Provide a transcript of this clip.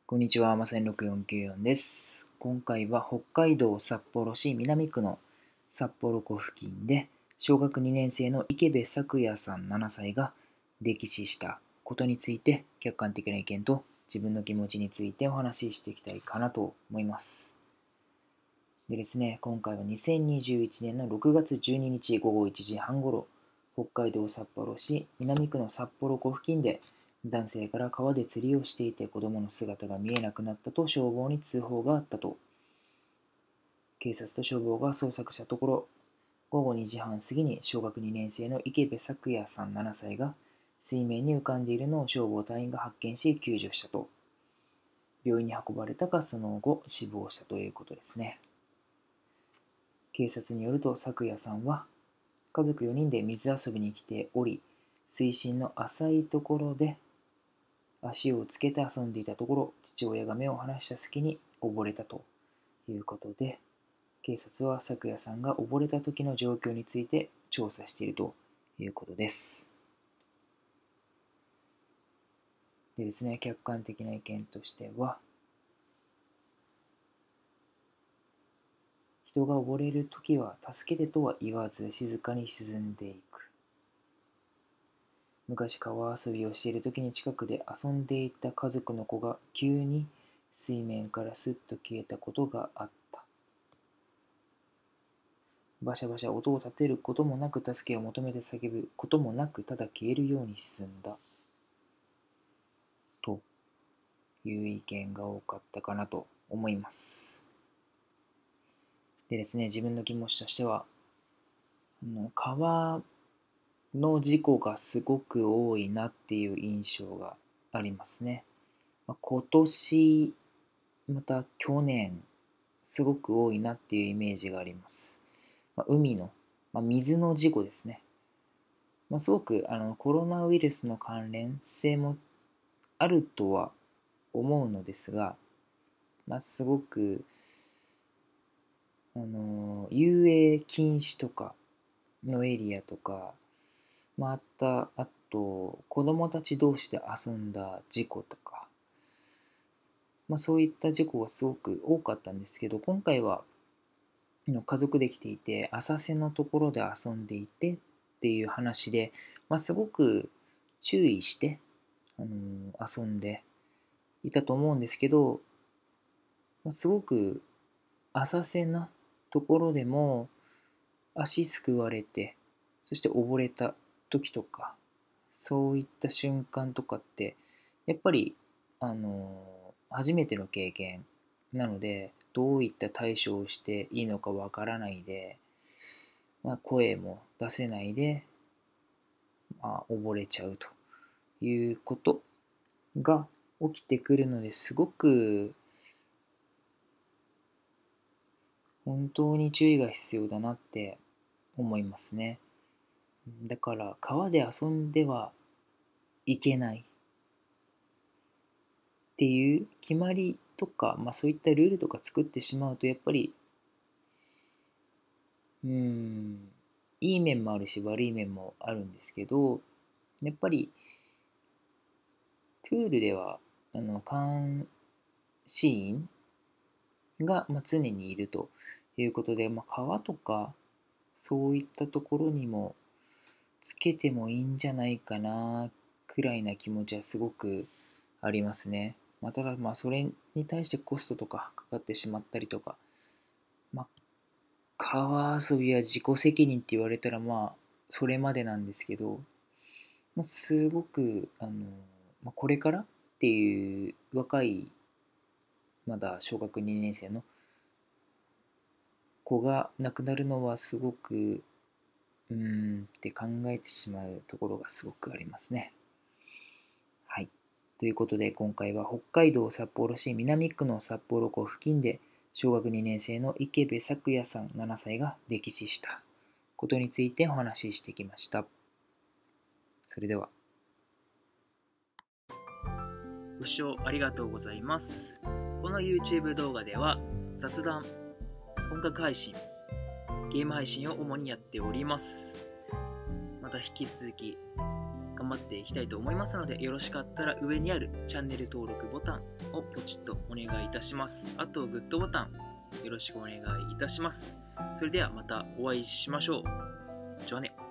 こんにちは、まさに6494です。今回は北海道札幌市南区の札幌湖付近で小学2年生の池部咲也さん7歳が溺死したことについて客観的な意見と自分の気持ちについてお話ししていきたいかなと思います。でですね、今回は2021年の6月12日午後1時半ごろ、北海道札幌市南区の札幌湖付近で男性から川で釣りをしていて子供の姿が見えなくなったと消防に通報があったと。警察と消防が捜索したところ、午後2時半過ぎに小学2年生の池部咲也さん7歳が水面に浮かんでいるのを消防隊員が発見し救助したと。病院に運ばれたがその後死亡したということですね。警察によると咲也さんは家族4人で水遊びに来ており、水深の浅いところで足をつけて遊んでいたところ、父親が目を離した隙に溺れたということで、警察は咲也さんが溺れた時の状況について調査しているということです。でですね、客観的な意見としては、人が溺れるときは助けてとは言わず静かに沈んでいく。昔川遊びをしているときに近くで遊んでいた家族の子が急に水面からスッと消えたことがあった。バシャバシャ音を立てることもなく助けを求めて叫ぶこともなくただ消えるように沈んだ。という意見が多かったかなと思います。でですね、自分の気持ちとしては、川の事故がすごく多いなっていう印象がありますね。今年、また去年、すごく多いなっていうイメージがあります。海の、水の事故ですね。すごくコロナウイルスの関連性もあるとは思うのですが、すごく遊泳禁止とかのエリアとか、あと子供たち同士で遊んだ事故とか、そういった事故がすごく多かったんですけど、今回は家族で来ていて浅瀬のところで遊んでいてっていう話で、すごく注意して、遊んでいたと思うんですけど、すごく浅瀬なところでも足すくわれて、そして溺れた時とか、そういった瞬間とかって、やっぱり、初めての経験なので、どういった対処をしていいのかわからないで、声も出せないで、溺れちゃうということが起きてくるのですごく本当に注意が必要だなって思いますね。だから川で遊んではいけないっていう決まりとか、そういったルールとか作ってしまうとやっぱりいい面もあるし悪い面もあるんですけど、やっぱりプールでは監視員が常にいるということで、川とかそういったところにもつけてもいいんじゃないかなくらいな気持ちはすごくありますね。ただそれに対してコストとかかかってしまったりとか、川遊びは自己責任って言われたらそれまでなんですけど、すごくこれからっていう若いまだ小学2年生の子が亡くなるのはすごくって考えてしまうところがすごくありますね。はい。ということで今回は北海道札幌市南区の札幌湖付近で小学2年生の池部咲也さん7歳が溺死したことについてお話ししてきました。それでは。ご視聴ありがとうございます。この YouTube 動画では雑談、音楽配信、ゲーム配信を主にやっております。また引き続き頑張頑張っていきたいと思いますので、よろしかったら上にあるチャンネル登録ボタンをポチッとお願いいたします。あとグッドボタンよろしくお願いいたします。それではまたお会いしましょう。じゃあね。